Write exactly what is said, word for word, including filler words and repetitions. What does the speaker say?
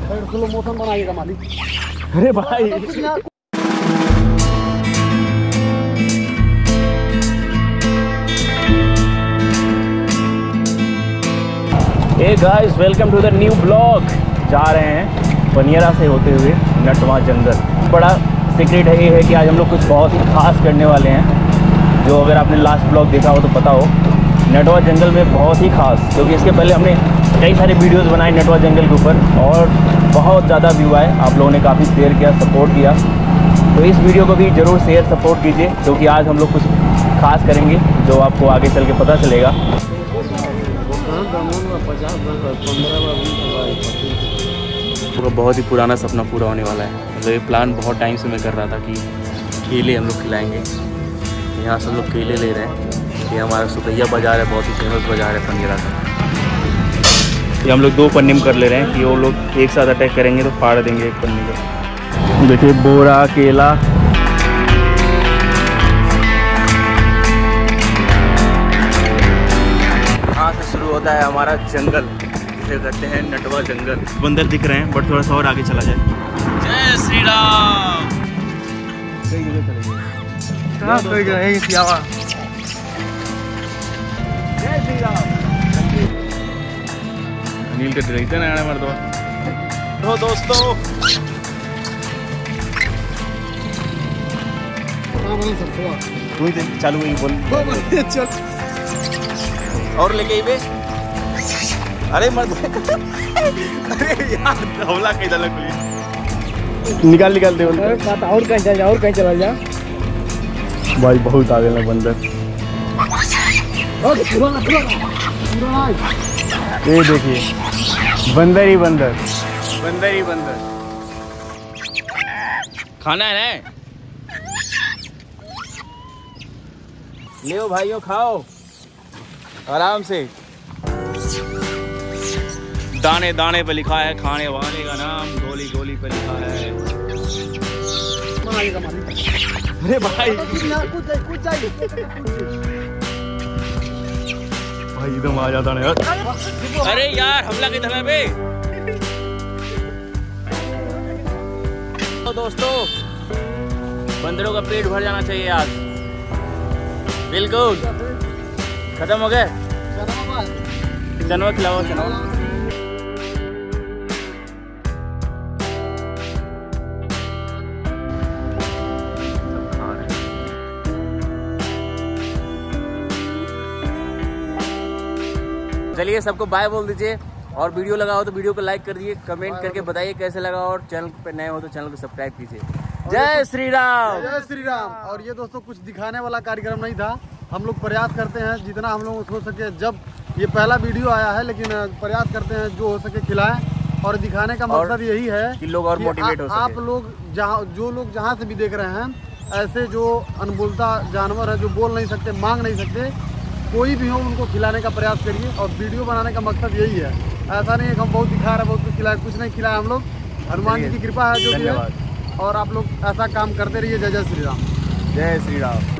Slow motion बनाइएगा मालिक। अरे भाई hey guys, welcome to the new blog. जा रहे हैं पनियरा से होते हुए नटवा जंगल। बड़ा सीक्रेट है ये है कि आज हम लोग कुछ बहुत ही खास करने वाले हैं, जो अगर आपने लास्ट ब्लॉग देखा हो तो पता हो। नटवा जंगल में बहुत ही खास, क्योंकि इसके पहले हमने कई सारे वीडियोस बनाए नटवा जंगल के ऊपर और बहुत ज़्यादा व्यू आए। आप लोगों ने काफ़ी शेयर किया, सपोर्ट किया, तो इस वीडियो को भी ज़रूर शेयर सपोर्ट कीजिए, क्योंकि आज हम लोग कुछ खास करेंगे जो आपको आगे चल के पता चलेगा। बहुत ही पुराना सपना पूरा होने वाला है। मतलब ये प्लान बहुत टाइम से मैं कर रहा था कि केले हम लोग खिलाएँगे। यहाँ सब लोग केले ले रहे हैं। ये हमारा सुतैया बाज़ार है, बहुत ही फेमस बाज़ार है पनियरा का। ये हम लोग दो पन्नी में कर ले रहे हैं कि वो लोग एक साथ अटैक करेंगे तो फाड़ देंगे एक पन्नी को। देखिए बोरा केला, यहाँ से शुरू होता है हमारा जंगल, जिसे कहते हैं नटवा जंगल। बंदर दिख रहे हैं बट थोड़ा सा और आगे चला जाए। जय श्री राम। सही जगह चले गए। जय श्री राम। नील के ड्रेस ना आने मर्दवा। तो दोस्तों तू ही चालू हुई बोल। चल और लेके बे। अरे मर्द अरे यार हौला कहीं डाला कोई। निकाल निकाल दे उनको। और कहीं चल जा, और कहीं चला जा भाई। बहुत आगे ना बंदर। ये देखिए बंदर ही बंदर, बंदर ही बंदर। खाना है ना, ले भाइयों खाओ आराम से। दाने दाने पे लिखा है खाने वाले का नाम, गोली गोली पे लिखा है। अरे भाई भाई एकदम आ जाता ना यार। अरे यार हमला की तरह पे। तो दोस्तों बंदरों का पेट भर जाना चाहिए आज। बिल्कुल खत्म हो गए। चनवा खिलाओ चनवा। चलिए सबको बाय बोल दीजिए, और वीडियो लगा हो तो वीडियो को लाइक कर दीजिए, कमेंट करके बताइए कैसे लगा, और चैनल पे नए हो तो चैनल को सब्सक्राइब कीजिए। जय श्री राम। जय श्री राम। और ये दोस्तों कुछ दिखाने वाला कार्यक्रम नहीं था। हम लोग प्रयास करते हैं जितना हम लोग हो सके। जब ये पहला वीडियो आया है, लेकिन प्रयास करते हैं जो हो सके खिलाएं, और दिखाने का मकसद यही है कि लोग और मोटिवेट हो सके। आप लोग जहाँ जो लोग जहाँ से भी देख रहे हैं, ऐसे जो अनबोलता जानवर है, जो बोल नहीं सकते, मांग नहीं सकते, कोई भी हो, उनको खिलाने का प्रयास करिए। और वीडियो बनाने का मकसद यही है। ऐसा नहीं है कि हम बहुत दिखा रहे हैं, बहुत कुछ खिलाए, कुछ नहीं खिलाया हम लोग। हनुमान जी की कृपा है जो भी है, और आप लोग ऐसा काम करते रहिए। जय जय श्री राम। जय श्री राम।